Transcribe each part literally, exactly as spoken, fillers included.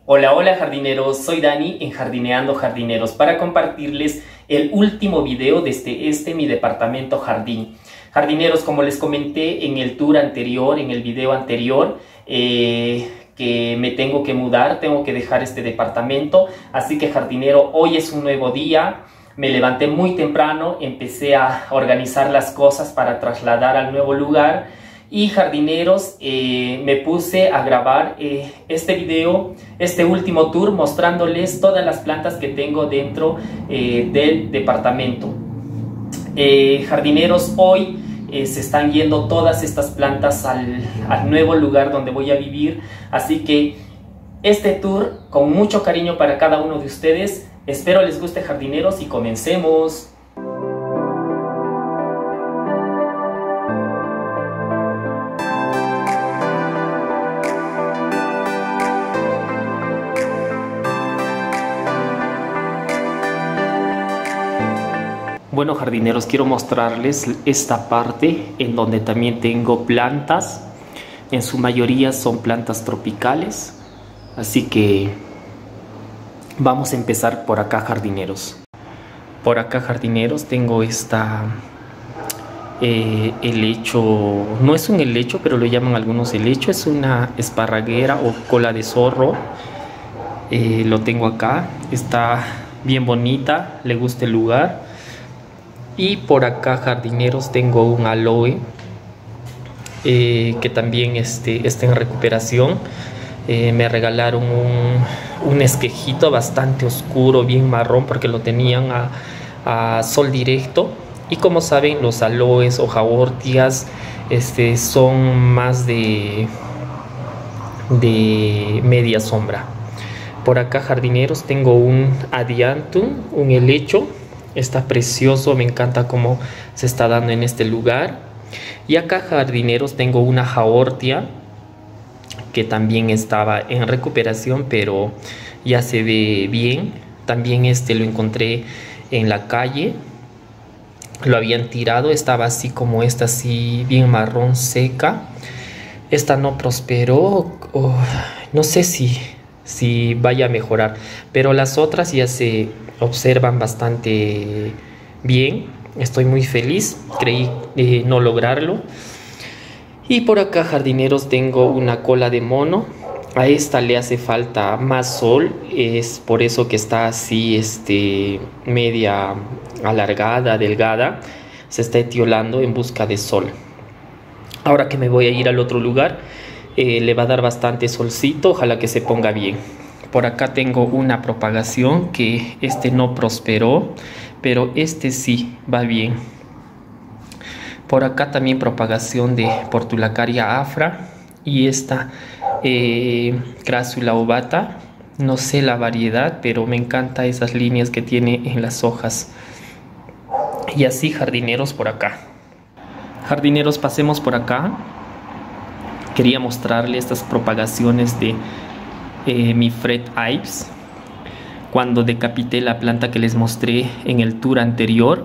Hola, hola jardineros, soy Dani en Jardineando Jardineros para compartirles el último video desde este mi departamento jardín. Jardineros, como les comenté en el tour anterior, en el video anterior, eh, que me tengo que mudar, tengo que dejar este departamento, así que jardinero, hoy es un nuevo día. Me levanté muy temprano, empecé a organizar las cosas para trasladar al nuevo lugar. Y jardineros, eh, me puse a grabar eh, este video, este último tour, mostrándoles todas las plantas que tengo dentro eh, del departamento. Eh, jardineros, hoy eh, se están yendo todas estas plantas al, al nuevo lugar donde voy a vivir. Así que este tour, con mucho cariño para cada uno de ustedes. Espero les guste, jardineros, y comencemos. Bueno, jardineros, quiero mostrarles esta parte en donde también tengo plantas. En su mayoría son plantas tropicales. Así que vamos a empezar por acá, jardineros. Por acá, jardineros, tengo esta eh, helecho. No es un helecho, pero lo llaman algunos helecho. Es una esparraguera o cola de zorro. Eh, lo tengo acá. Está bien bonita. Le gusta el lugar. Y por acá, jardineros, tengo un aloe eh, que también este, está en recuperación. Eh, me regalaron un, un esquejito bastante oscuro, bien marrón, porque lo tenían a, a sol directo. Y como saben, los aloes o jaortias este, son más de, de media sombra. Por acá, jardineros, tengo un adiantum, un helecho. Está precioso, me encanta cómo se está dando en este lugar. Y acá, jardineros, tengo una jaortia que también estaba en recuperación, pero ya se ve bien. También este lo encontré en la calle. Lo habían tirado, estaba así como esta, así bien marrón, seca. Esta no prosperó. Oh, no sé si, si vaya a mejorar, pero las otras ya se observan bastante bien. Estoy muy feliz, creí eh, no lograrlo. Y por acá, jardineros, tengo una cola de mono. A esta le hace falta más sol, es por eso que está así este, media alargada, delgada. Se está etiolando en busca de sol. Ahora que me voy a ir al otro lugar, eh, le va a dar bastante solcito, ojalá que se ponga bien. Por acá tengo una propagación que este no prosperó, pero este sí va bien. Por acá también propagación de Portulacaria afra y esta eh, Crassula ovata. No sé la variedad, pero me encanta esas líneas que tiene en las hojas. Y así, jardineros, por acá. Jardineros, pasemos por acá. Quería mostrarles estas propagaciones de Eh, mi Fred Ives. Cuando decapité la planta que les mostré en el tour anterior,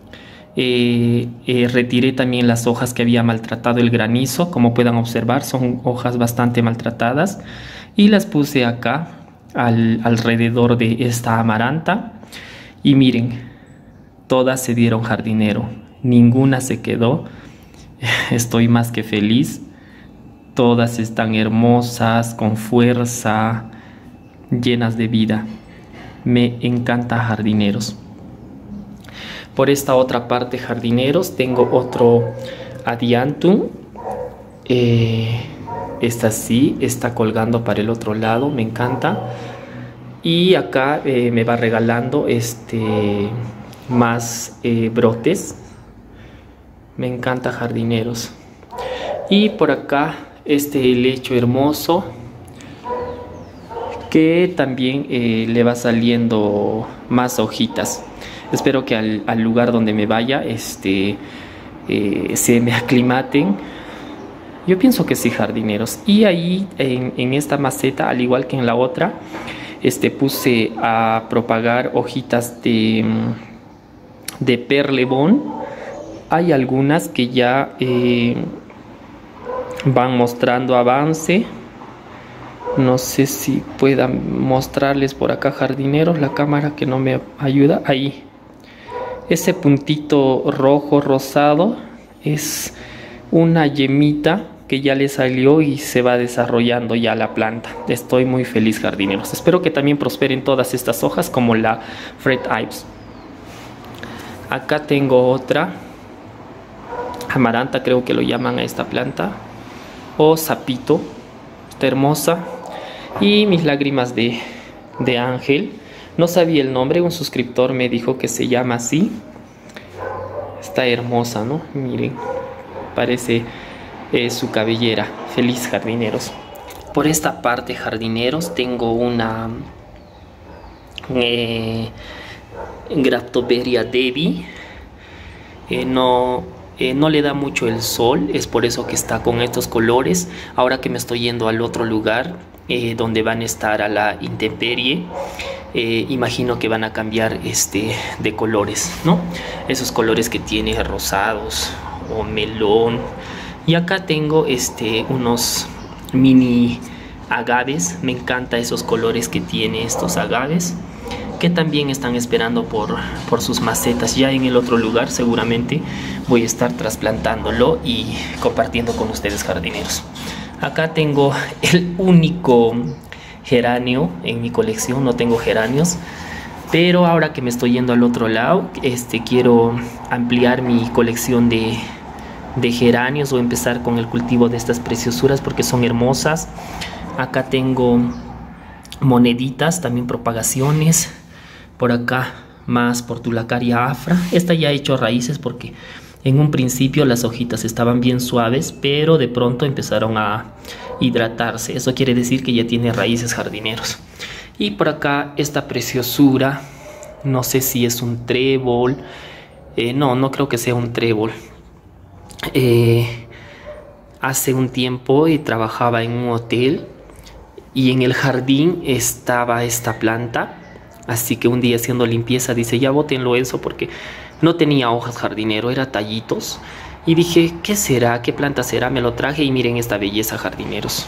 eh, eh, retiré también las hojas que había maltratado el granizo. Como puedan observar, son hojas bastante maltratadas, y las puse acá al, alrededor de esta amaranta. Y miren, todas se dieron, jardinero, ninguna se quedó. Estoy más que feliz. Todas están hermosas, con fuerza, llenas de vida. Me encanta, jardineros. Por esta otra parte, jardineros, tengo otro adiantum. Eh, esta sí, está colgando para el otro lado, me encanta. Y acá eh, me va regalando este, más eh, brotes. Me encanta, jardineros. Y por acá, este helecho hermoso que también eh, le va saliendo más hojitas. Espero que al, al lugar donde me vaya este, eh, se me aclimaten. Yo pienso que sí, jardineros. Y ahí en, en esta maceta, al igual que en la otra, este, puse a propagar hojitas de, de perlebón. Hay algunas que ya eh, van mostrando avance. No sé si pueda mostrarles por acá, jardineros, la cámara que no me ayuda. Ahí, ese puntito rojo rosado es una yemita que ya le salió y se va desarrollando ya la planta. Estoy muy feliz, jardineros. Espero que también prosperen todas estas hojas como la Fred Ives. Acá tengo otra amaranta, creo que lo llaman a esta planta, o sapito. Está hermosa. Y mis lágrimas de, de ángel. No sabía el nombre, un suscriptor me dijo que se llama así. Está hermosa, ¿no? Miren, parece eh, su cabellera. Feliz, jardineros. Por esta parte, jardineros, tengo una eh, Graftoberia Devi. Eh, no... Eh, no le da mucho el sol, es por eso que está con estos colores. Ahora que me estoy yendo al otro lugar eh, donde van a estar a la intemperie, eh, imagino que van a cambiar este de colores, ¿no? Esos colores que tiene rosados o melón. Y acá tengo este unos mini agaves. Me encantan esos colores que tiene estos agaves, que también están esperando por, por sus macetas. Ya en el otro lugar seguramente voy a estar trasplantándolo y compartiendo con ustedes, jardineros. Acá tengo el único geranio en mi colección, no tengo geranios, pero ahora que me estoy yendo al otro lado, este, quiero ampliar mi colección de, de geranios o empezar con el cultivo de estas preciosuras porque son hermosas. Acá tengo moneditas, también propagaciones. Por acá más Portulacaria afra. Esta ya ha hecho raíces porque en un principio las hojitas estaban bien suaves, pero de pronto empezaron a hidratarse. Eso quiere decir que ya tiene raíces, jardineros. Y por acá esta preciosura, no sé si es un trébol. Eh, no, no creo que sea un trébol. Eh, hace un tiempo eh, trabajaba en un hotel y en el jardín estaba esta planta. Así que un día haciendo limpieza dice, ya bótenlo eso porque no tenía hojas, jardinero, era tallitos. Y dije, ¿qué será? ¿Qué planta será? Me lo traje y miren esta belleza, jardineros.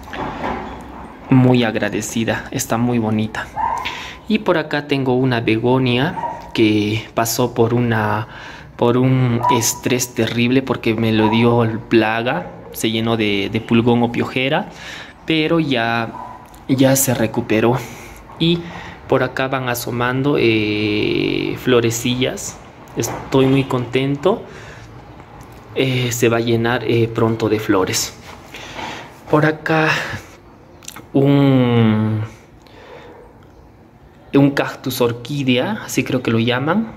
Muy agradecida, está muy bonita. Y por acá tengo una begonia que pasó por una por un estrés terrible porque me lo dio el plaga, se llenó de, de pulgón o piojera, pero ya, ya se recuperó. Y por acá van asomando eh, florecillas. Estoy muy contento. Eh, se va a llenar eh, pronto de flores. Por acá un, un cactus orquídea, así creo que lo llaman.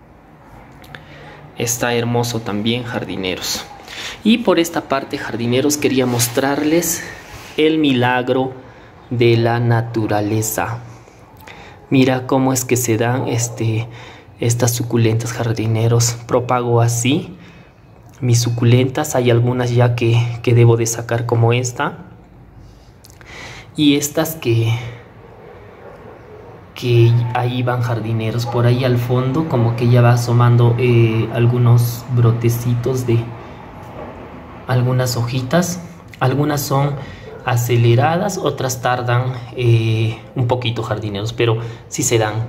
Está hermoso también, jardineros. Y por esta parte, jardineros, quería mostrarles el milagro de la naturaleza. Mira cómo es que se dan este, estas suculentas, jardineros. Propago así mis suculentas. Hay algunas ya que, que debo de sacar como esta. Y estas que, que ahí van, jardineros. Por ahí al fondo como que ya va asomando eh, algunos brotecitos de algunas hojitas. Algunas son aceleradas, otras tardan eh, un poquito, jardineros, pero sí se dan.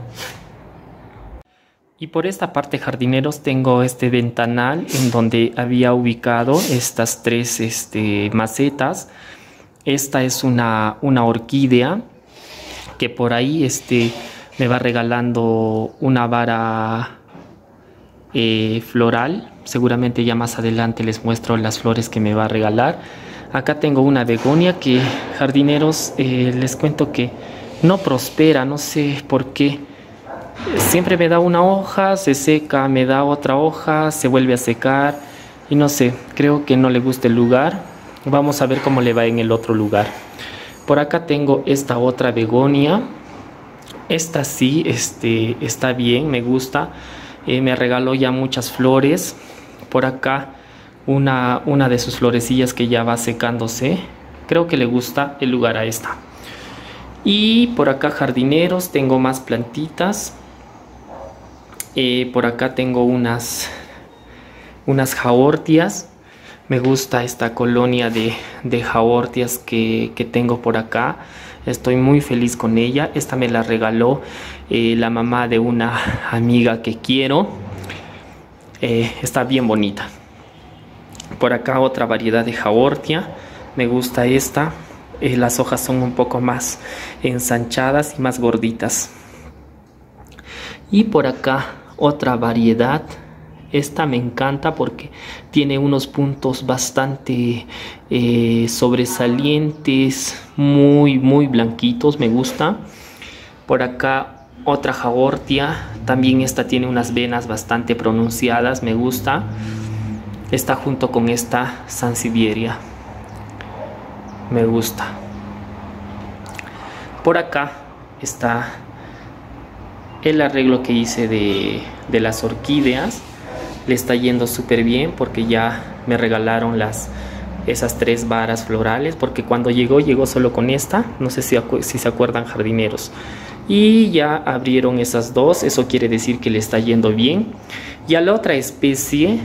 Y por esta parte, jardineros, tengo este ventanal en donde había ubicado estas tres este, macetas. Esta es una, una orquídea que por ahí este, me va regalando una vara eh, floral. Seguramente ya más adelante les muestro las flores que me va a regalar. Acá tengo una begonia que, jardineros, eh, les cuento que no prospera, no sé por qué. Siempre me da una hoja, se seca, me da otra hoja, se vuelve a secar y no sé, creo que no le gusta el lugar. Vamos a ver cómo le va en el otro lugar. Por acá tengo esta otra begonia. Esta sí, este, está bien, me gusta. Eh, me regaló ya muchas flores. Por acá Una, una de sus florecillas que ya va secándose. Creo que le gusta el lugar a esta. Y por acá, jardineros, tengo más plantitas. Eh, por acá tengo unas, unas jaortias. Me gusta esta colonia de, de jaortias que, que tengo por acá. Estoy muy feliz con ella. Esta me la regaló eh, la mamá de una amiga que quiero. Eh, está bien bonita. Por acá otra variedad de jaortia. Me gusta esta. Eh, las hojas son un poco más ensanchadas y más gorditas. Y por acá otra variedad. Esta me encanta porque tiene unos puntos bastante eh, sobresalientes, muy, muy blanquitos, me gusta. Por acá otra jaortia, también esta tiene unas venas bastante pronunciadas, me gusta. Está junto con esta sansevieria, me gusta. Por acá está el arreglo que hice de, de las orquídeas. Le está yendo súper bien porque ya me regalaron las, esas tres varas florales, porque cuando llegó, llegó solo con esta. No sé si, si se acuerdan, jardineros. Y ya abrieron esas dos, eso quiere decir que le está yendo bien. Y a la otra especie,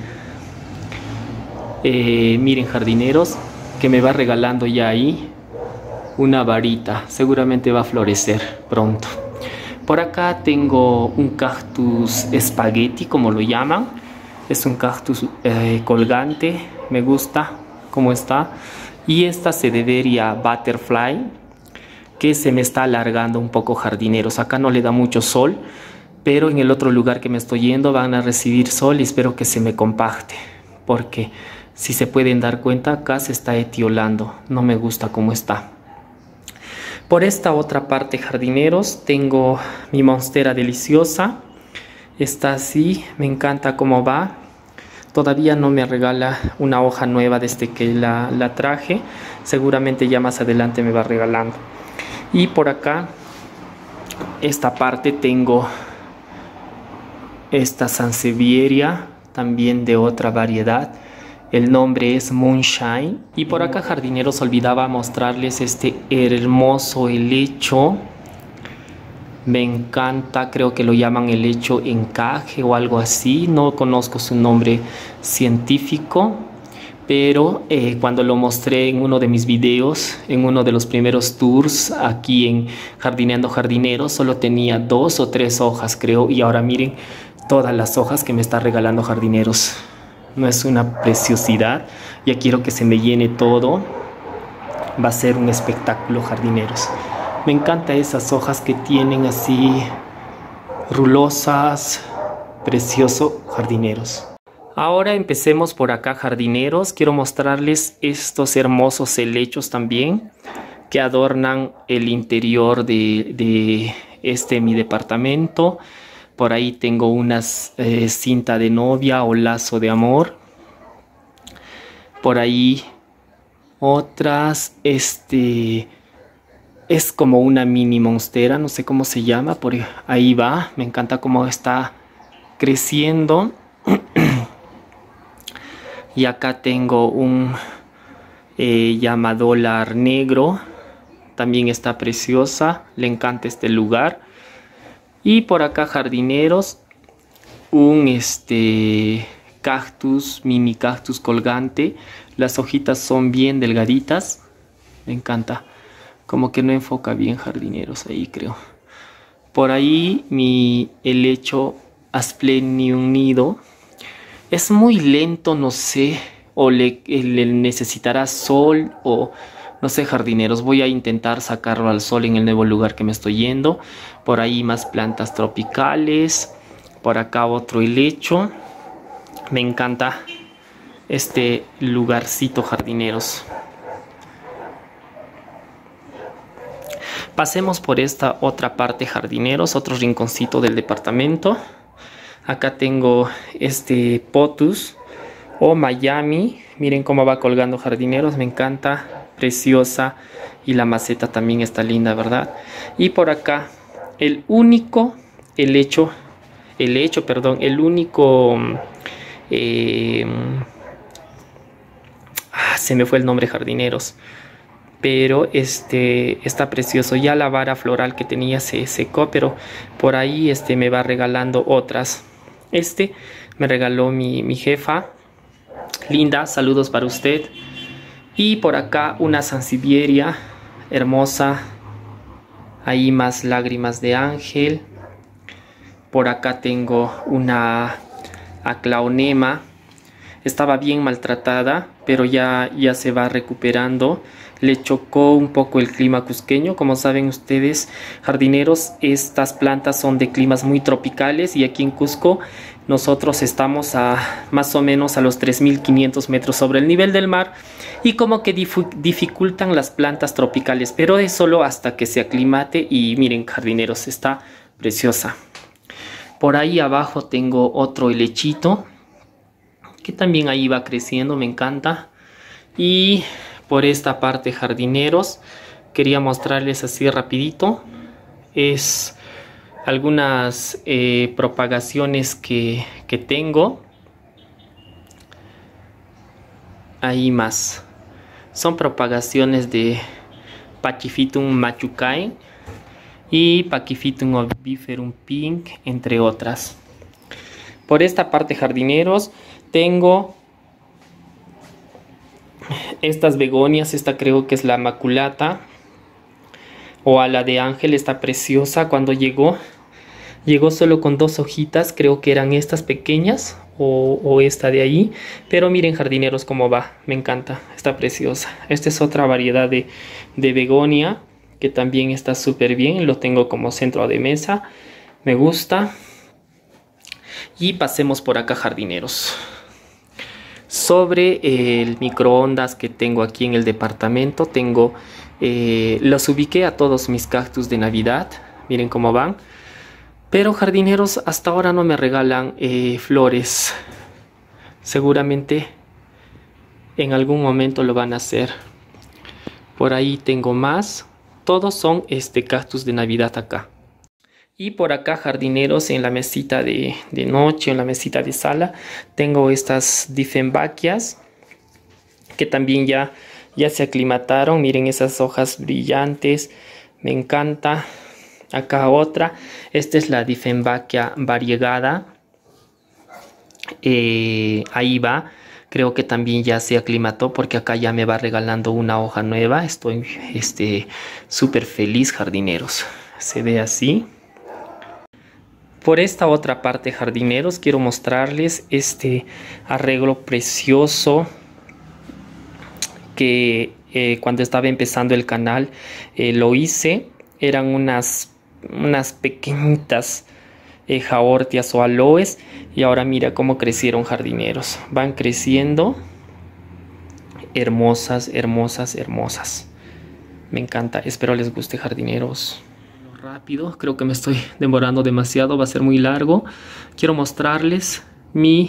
eh, miren, jardineros, que me va regalando ya ahí una varita. Seguramente va a florecer pronto. Por acá tengo un cactus espagueti, como lo llaman. Es un cactus eh, colgante, me gusta cómo está. Y esta Cederia Butterfly, que se me está alargando un poco, jardineros. Acá no le da mucho sol, pero en el otro lugar que me estoy yendo van a recibir sol y espero que se me compacte. Porque si se pueden dar cuenta, acá se está etiolando. No me gusta cómo está. Por esta otra parte, jardineros, tengo mi monstera deliciosa. Está así, me encanta cómo va. Todavía no me regala una hoja nueva desde que la, la traje. Seguramente ya más adelante me va regalando. Y por acá, esta parte tengo esta sansevieria, también de otra variedad. El nombre es Moonshine. Y por acá, jardineros, olvidaba mostrarles este hermoso helecho. Me encanta, creo que lo llaman helecho encaje o algo así. No conozco su nombre científico, pero eh, cuando lo mostré en uno de mis videos, en uno de los primeros tours aquí en Jardineando Jardineros, solo tenía dos o tres hojas, creo. Y ahora miren todas las hojas que me está regalando, jardineros. No es una preciosidad. Ya quiero que se me llene todo. Va a ser un espectáculo, jardineros. Me encantan esas hojas que tienen así rulosas. Precioso, jardineros. Ahora empecemos por acá, jardineros. Quiero mostrarles estos hermosos helechos también, que adornan el interior de, de este mi departamento. Por ahí tengo unas eh, cinta de novia o lazo de amor. Por ahí otras, este... es como una mini monstera, no sé cómo se llama, por ahí va. Me encanta cómo está creciendo. Y acá tengo un eh, llamadólar negro. También está preciosa, le encanta este lugar. Y por acá, jardineros, un este cactus, mini cactus colgante. Las hojitas son bien delgaditas, me encanta. Como que no enfoca bien, jardineros, ahí creo. Por ahí mi helecho Asplenium nido. Es muy lento, no sé. O le, le necesitará sol o... no sé, jardineros. Voy a intentar sacarlo al sol en el nuevo lugar que me estoy yendo. Por ahí más plantas tropicales. Por acá otro helecho. Me encanta este lugarcito, jardineros. Pasemos por esta otra parte, jardineros, otro rinconcito del departamento. Acá tengo este potus o Miami. Miren cómo va colgando, jardineros, me encanta, preciosa. Y la maceta también está linda, ¿verdad? Y por acá, el único helecho, helecho, perdón, el único... Eh, ah, se me fue el nombre, jardineros. Pero este está precioso. Ya la vara floral que tenía se secó, pero por ahí este me va regalando otras. Este me regaló mi, mi jefa. Linda, saludos para usted. Y por acá una sansevieria hermosa. Ahí más lágrimas de ángel. Por acá tengo una aclaonema. Estaba bien maltratada, pero ya, ya se va recuperando. Le chocó un poco el clima cusqueño. Como saben ustedes, jardineros, estas plantas son de climas muy tropicales, y aquí en Cusco nosotros estamos a más o menos a los tres mil quinientos metros sobre el nivel del mar, y como que dificultan las plantas tropicales, pero es solo hasta que se aclimate. Y miren, jardineros, está preciosa. Por ahí abajo tengo otro helechito que también ahí va creciendo, me encanta. Y por esta parte, jardineros, quería mostrarles así rapidito es algunas eh, propagaciones que, que tengo. Ahí más son propagaciones de Pachyphytum machucae y Pachyphytum oviviferum pink, entre otras. Por esta parte, jardineros, tengo estas begonias. Esta creo que es la maculata o ala de ángel. Está preciosa. Cuando llegó, llegó solo con dos hojitas. Creo que eran estas pequeñas o, o esta de ahí. Pero miren, jardineros, cómo va. Me encanta. Está preciosa. Esta es otra variedad de, de begonia que también está súper bien. Lo tengo como centro de mesa. Me gusta. Y pasemos por acá, jardineros. Sobre eh, el microondas que tengo aquí en el departamento, tengo, eh, los ubiqué a todos mis cactus de Navidad. Miren cómo van. Pero, jardineros, hasta ahora no me regalan eh, flores. Seguramente en algún momento lo van a hacer. Por ahí tengo más. Todos son este cactus de Navidad acá. Y por acá, jardineros, en la mesita de, de noche, en la mesita de sala, tengo estas Dieffenbachias que también ya, ya se aclimataron. Miren esas hojas brillantes, me encanta. Acá otra, esta es la Dieffenbachia variegada. Eh, ahí va, creo que también ya se aclimató, porque acá ya me va regalando una hoja nueva. Estoy este, súper feliz, jardineros. Se ve así. Por esta otra parte, jardineros, quiero mostrarles este arreglo precioso que eh, cuando estaba empezando el canal eh, lo hice. Eran unas, unas pequeñitas eh, jaortias o aloes, y ahora mira cómo crecieron, jardineros. Van creciendo hermosas, hermosas, hermosas. Me encanta. Espero les guste, jardineros. Rápido, creo que me estoy demorando demasiado, va a ser muy largo. Quiero mostrarles mi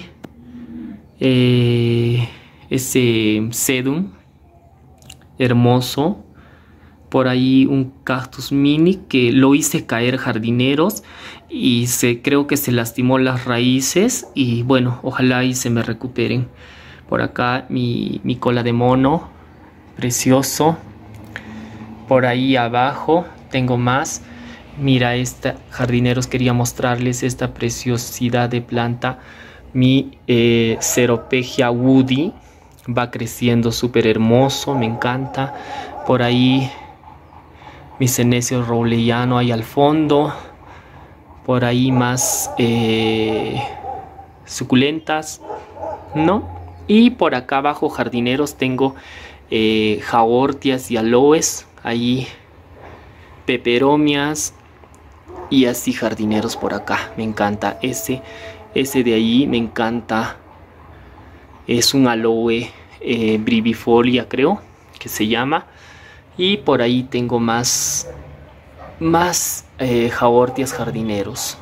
eh, ese sedum hermoso. Por ahí un cactus mini que lo hice caer, jardineros, y se, creo que se lastimó las raíces, y bueno, ojalá y se me recuperen. Por acá mi, mi cola de mono, precioso. Por ahí abajo tengo más. Mira esta, jardineros, quería mostrarles esta preciosidad de planta. Mi eh, Ceropegia woody va creciendo súper hermoso, me encanta. Por ahí mi Senecio robleyano ahí al fondo. Por ahí más eh, suculentas, ¿no? Y por acá abajo, jardineros, tengo eh, jaortias y aloes. Ahí peperomias. Y así, jardineros, por acá. Me encanta ese, ese de ahí, me encanta. Es un aloe eh, brivifolia, creo que se llama. Y por ahí tengo más, más eh, jaortias, jardineros.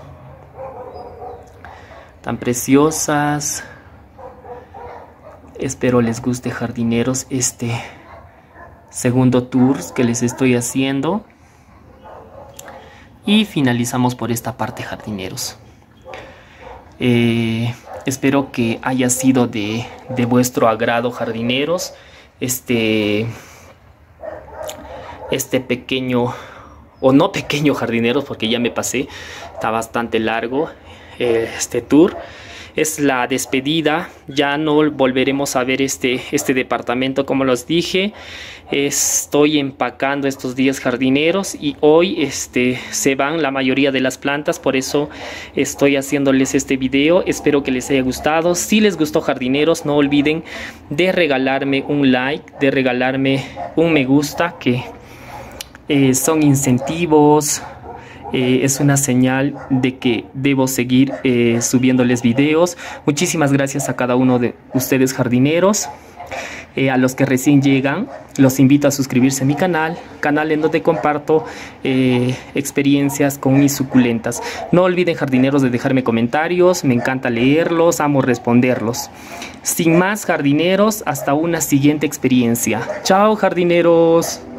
Tan preciosas. Espero les guste, jardineros, este segundo tour que les estoy haciendo. Y finalizamos por esta parte, jardineros. Eh, espero que haya sido de, de vuestro agrado, jardineros. Este, este pequeño, o no pequeño, jardineros, porque ya me pasé. Está bastante largo eh, este tour. es la despedida. Ya no volveremos a ver este, este departamento, como los dije. Estoy empacando estos días jardineros y hoy este, se van la mayoría de las plantas, por eso estoy haciéndoles este video. Espero que les haya gustado. Si les gustó, jardineros, no olviden de regalarme un like, de regalarme un me gusta, que eh, son incentivos. Eh, es una señal de que debo seguir eh, subiéndoles videos. Muchísimas gracias a cada uno de ustedes, jardineros. Eh, a los que recién llegan, los invito a suscribirse a mi canal, canal en donde comparto eh, experiencias con mis suculentas. No olviden, jardineros, de dejarme comentarios, me encanta leerlos, amo responderlos. Sin más, jardineros, hasta una siguiente experiencia. Chao, jardineros.